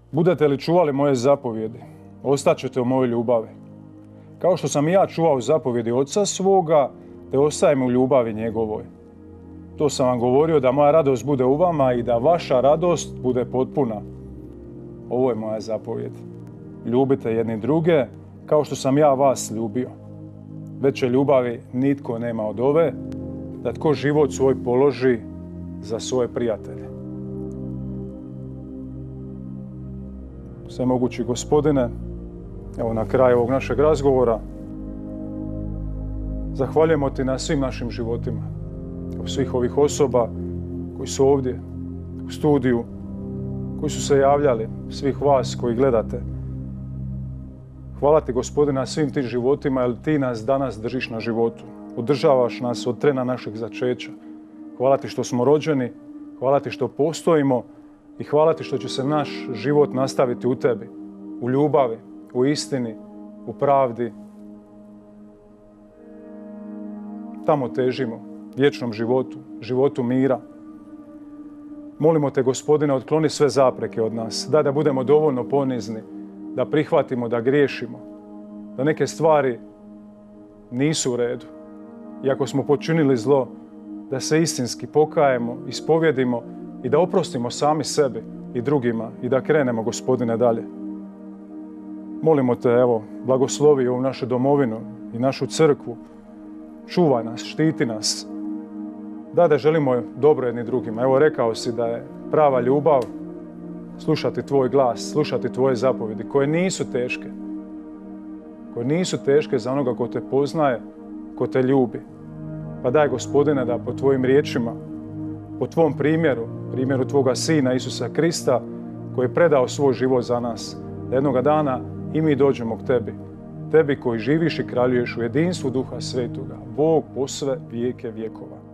Budete li čuvali moje zapovjedi, ostaćete u mojoj ljubavi. Kao što sam i ja čuvao zapovjedi Oca svoga, te ostajem u ljubavi njegovoj. To sam vam govorio da moja radost bude u vama i da vaša radost bude potpuna. Ovo je moja zapovjed. Ljubite jedni druge kao što sam ja vas ljubio. Veće ljubavi nitko nema od ove, da tko život svoj položi za svoje prijatelje. Svemogući Gospodine, evo na kraju ovog našeg razgovora, zahvaljujemo Ti na svim našim životima, svih ovih osoba koji su ovdje u studiju, koji su se javljali, svih vas koji gledate. Hvala Ti, Gospodine, na svim tim životima, jer Ti nas danas držiš na životu. Održavaš nas od trena našeg začeća. Hvala Ti što smo rođeni, hvala Ti što postojimo i hvala Ti što će se naš život nastaviti u Tebi, u ljubavi, u istini, u pravdi. Tamo težimo, vječnom životu, životu mira. Molimo Te, Gospodine, otkloni sve zapreke od nas. Daj da budemo dovoljno ponizni, da prihvatimo, da griješimo, da neke stvari nisu u redu. I ako smo počinili zlo, da se istinski pokajemo, ispovjedimo i da oprostimo sami sebi i drugima i da krenemo, Gospodine, dalje. Molimo Te, evo, blagoslovi ovu našu domovinu i našu crkvu. Čuvaj nas, štiti nas. Da želimo dobro jedni drugima. Evo, rekao si da je prava ljubav slušati Tvoj glas, slušati Tvoje zapovjedi, koje nisu teške. Koje nisu teške za onoga ko Te poznaje, ko Te ljubi. Pa daj, Gospodine, da po Tvojim riječima, po Tvom primjeru Tvoga Sina Isusa Krista, koji je predao svoj život za nas, da jednoga dana i mi dođemo k Tebi. Tebi koji živiš i kraljuješ u jedinstvu Duha Svetoga, Bog po sve vijeke vjekova.